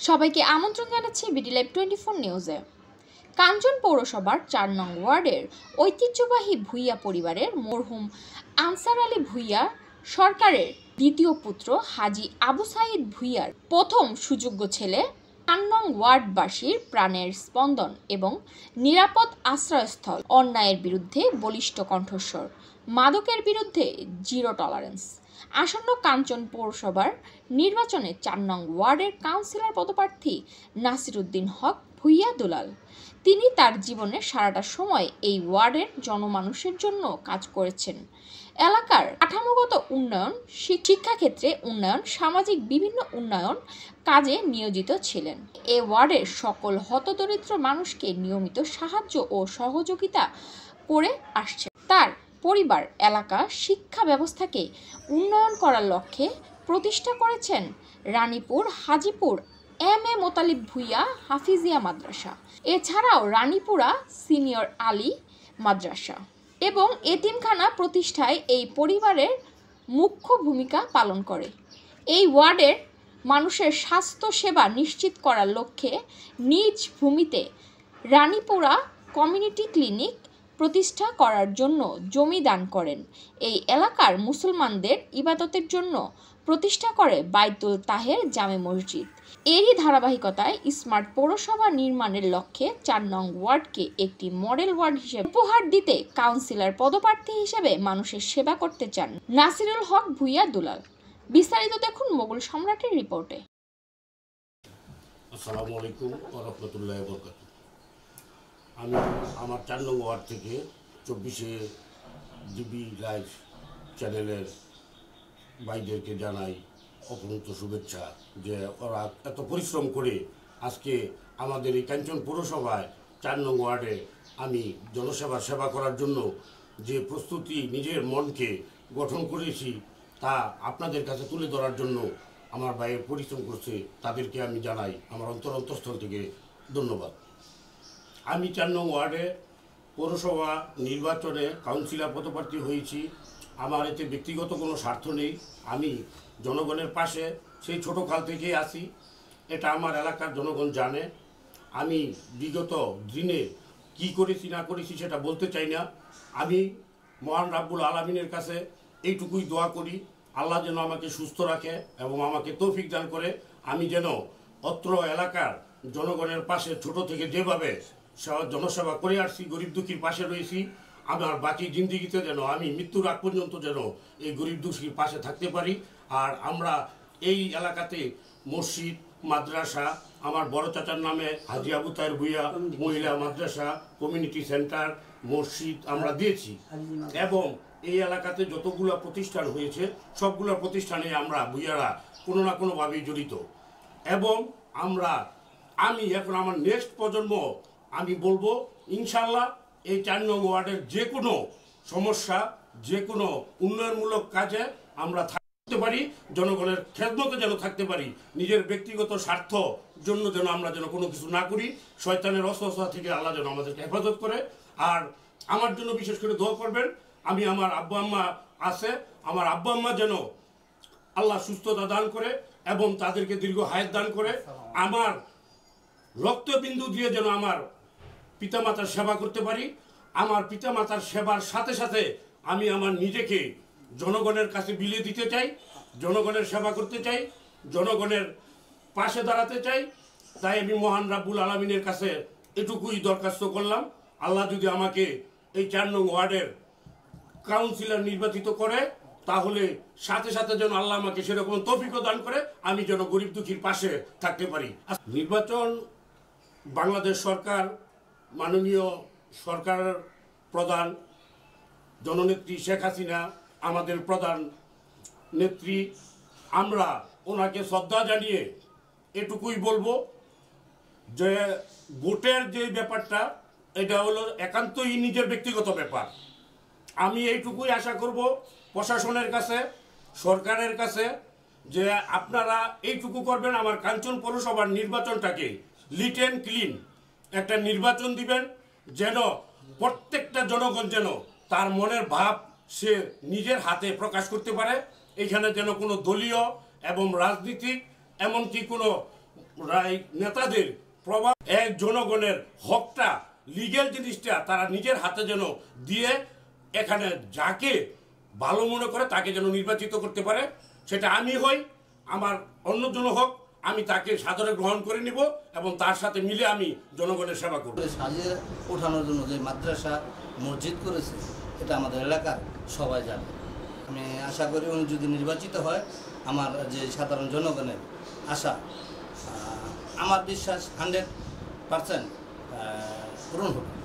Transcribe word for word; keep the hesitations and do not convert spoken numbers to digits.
সবাইকে আমন্ত্রণ জানাচ্ছি বিডি লাইভ টোয়েন্টি ফোর নিউজে। কাঞ্চন পৌরসভার চার নং ওয়ার্ডের ঐতিহ্যবাহী ভূঁইয়া পরিবারের মরহুম আনসার আলী ভূঁইয়া সরকারের দ্বিতীয় পুত্র হাজী আবু সাইদ ভূঁইয়ার প্রথম সুযোগ্য ছেলে, চার নং ওয়ার্ডবাসীর প্রাণের স্পন্দন এবং নিরাপদ আশ্রয়স্থল। অন্যায়ের বিরুদ্ধে বলিষ্ঠ কণ্ঠস্বর, মাদকের বিরুদ্ধে জিরো টলারেন্স। আসন্ন কাঞ্চন পৌরসভার নির্বাচনে চার নং ওয়ার্ডের কাউন্সিলর পদপ্রার্থী নাসিরউদ্দিন হক ভূঁইয়া দুলাল। তিনি তার জীবনের সারাটা সময় এই ওয়ার্ডের জনমানুষের জন্য কাজ করেছেন। এলাকার কাঠামোগত উন্নয়ন, শিক্ষাক্ষেত্রে উন্নয়ন, সামাজিক বিভিন্ন উন্নয়ন কাজে নিয়োজিত ছিলেন। এ ওয়ার্ডের সকল হতদরিদ্র মানুষকে নিয়মিত সাহায্য ও সহযোগিতা করে আসছে। তার পরিবার এলাকা শিক্ষা ব্যবস্থাকে উন্নয়ন করার লক্ষ্যে প্রতিষ্ঠা করেছেন রানীপুর হাজিপুর এম এ মোতালিব ভূঁইয়া হাফিজিয়া মাদ্রাসা, এছাড়াও রানীপুরা সিনিয়র আলী মাদ্রাসা এবং এতিমখানা প্রতিষ্ঠায় এই পরিবারের মুখ্য ভূমিকা পালন করে। এই ওয়ার্ডের মানুষের স্বাস্থ্য সেবা নিশ্চিত করার লক্ষ্যে নিজ ভূমিতে রানীপুরা কমিউনিটি ক্লিনিক প্রতিষ্ঠা করার জন্য জমি দান করেন। এই এলাকার মুসলমানদের ইবাদতের জন্য প্রতিষ্ঠা করে বাইতুল তাহের জামে মসজিদ। এরই ধারাবাহিকতায় স্মার্ট পৌরসভা নির্মাণের লক্ষ্যে চার নং ওয়ার্ডকে একটি মডেল ওয়ার্ড হিসেবে উপহার দিতে কাউন্সিলর পদপ্রার্থী হিসেবে মানুষের সেবা করতে চান নাসিরুল হক ভূঁইয়া দুলাল। বিস্তারিত দেখুন মোগল সম্রাটের রিপোর্টে। আসসালামু আলাইকুম ওয়া রাহমাতুল্লাহি ওয়া বারাকাতুহু। আমি আমার চার নং ওয়ার্ড থেকে চব্বিশে ডিবি লাইভ চ্যানেলের ভাইদেরকে জানাই অপরন্ত শুভেচ্ছা যে ওরা এত পরিশ্রম করে আজকে আমাদের এই কাঞ্চন পৌরসভায় চার নং ওয়ার্ডে আমি জনসেবার সেবা করার জন্য যে প্রস্তুতি নিজের মনকে গঠন করেছি তা আপনাদের কাছে তুলে ধরার জন্য আমার ভাই পরিশ্রম করছে, তাদেরকে আমি জানাই আমার অন্তর অন্তঃস্থল থেকে ধন্যবাদ। আমি চার নং ওয়ার্ডে পৌরসভা নির্বাচনে কাউন্সিলর পদপ্রার্থী হয়েছি। আমার এতে ব্যক্তিগত কোনো স্বার্থ নেই, আমি জনগণের পাশে সেই ছোটো কাল থেকেই আছি, এটা আমার এলাকার জনগণ জানে। আমি বিগত দিনে কি করেছি না করেছি সেটা বলতে চাই না। আমি মহান রাব্বুল আলামিনের কাছে এইটুকুই দোয়া করি, আল্লাহ যেন আমাকে সুস্থ রাখে এবং আমাকে তৌফিক দান করে আমি যেন অত্র এলাকার জনগণের পাশে ছোট থেকে যেভাবে জনসেবা করে আসছি, গরিব দুঃখীর পাশে রয়েছি, আমার বাকি জিন্দিগিতে যেন আমি মৃত্যুর আগ পর্যন্ত যেন এই গরিব দুঃখীর পাশে থাকতে পারি। আর আমরা এই এলাকাতে মসজিদ, মাদ্রাসা, আমার বড় চাচার নামে হাজী আবু তাহের ভূঁইয়া মহিলা মাদ্রাসা, কমিউনিটি সেন্টার, মসজিদ আমরা দিয়েছি এবং এই এলাকাতে যতগুলো প্রতিষ্ঠান হয়েছে সবগুলো প্রতিষ্ঠানে আমরা ভূঁইয়ারা কোনো না কোনোভাবেই জড়িত এবং আমরা আমি এখন আমার নেক্সট প্রজন্ম আমি বলবো ইনশাল্লাহ এই চার নং ওয়ার্ডের যে কোনো সমস্যা, যে কোনো উন্নয়নমূলক কাজে আমরা থাকতে পারি, জনগণের খেদমতে যেন থাকতে পারি, নিজের ব্যক্তিগত স্বার্থ জন্য যেন আমরা যেন কোনো কিছু না করি, শয়তানের অস্ত্র থেকে আল্লাহ যেন আমাদেরকে হেফাজত করে। আর আমার জন্য বিশেষ করে দোয়া করবেন, আমি আমার আব্বা আম্মা আছে, আমার আব্বা আম্মা যেন আল্লাহ সুস্থতা দান করে এবং তাদেরকে দীর্ঘ হায়াত দান করে, আমার রক্তবিন্দু দিয়ে যেন আমার পিতামাতার সেবা করতে পারি। আমার পিতামাতার সেবার সাথে সাথে আমি আমার নিজেকে জনগণের কাছে বিলিয়ে দিতে চাই, জনগণের সেবা করতে চাই, জনগণের পাশে দাঁড়াতে চাই। তাই আমি মহান রাব্বুল আলামিনের কাছে এটুকুই দরখাস্ত করলাম, আল্লাহ যদি আমাকে এই চার নং ওয়ার্ডের কাউন্সিলর নির্বাচিত করে তাহলে সাথে সাথে যেন আল্লাহ আমাকে সেরকম তৌফিক দান করে আমি যেন গরিব দুঃখীর পাশে থাকতে পারি। নির্বাচন বাংলাদেশ সরকার, মাননীয় সরকার প্রধান জননেত্রী শেখ হাসিনা আমাদের প্রধান নেত্রী, আমরা ওনাকে শ্রদ্ধা জানিয়ে এটুকুই বলবো যে ভোটের যে ব্যাপারটা এটা হলো একান্তই নিজের ব্যক্তিগত ব্যাপার। আমি এইটুকুই আশা করব প্রশাসনের কাছে, সরকারের কাছে যে আপনারা এইটুকু করবেন, আমার কাঞ্চন পৌরসভার নির্বাচনটাকে লিট অ্যান্ড ক্লিন একটা নির্বাচন দিবেন, যেন প্রত্যেকটা জনগণ যেন তার মনের ভাব সে নিজের হাতে প্রকাশ করতে পারে। এখানে যেন কোনো দলীয় এবং রাজনীতিক এমনকি কোনো রাই- নেতাদের প্রভাব এক জনগণের হকটা লিগ্যাল জিনিসটা তারা নিজের হাতে যেন দিয়ে এখানে যাকে ভালো মনে করে তাকে যেন নির্বাচিত করতে পারে, সেটা আমি হই, আমার অন্য জন হোক, আমি তাকে সাদরে গ্রহণ করে নিব এবং তার সাথে মিলে আমি জনগণের সেবা করব। সাজিয়ে ওঠানোর জন্য যে মাদ্রাসা মসজিদ করেছে এটা আমাদের এলাকার সবাই জানে। আমি আশা করি উনি যদি নির্বাচিত হয় আমার যে সাধারণ জনগণের আশা, আহ, আমার বিশ্বাস হান্ড্রেড পারসেন্ট পূরণ হবে।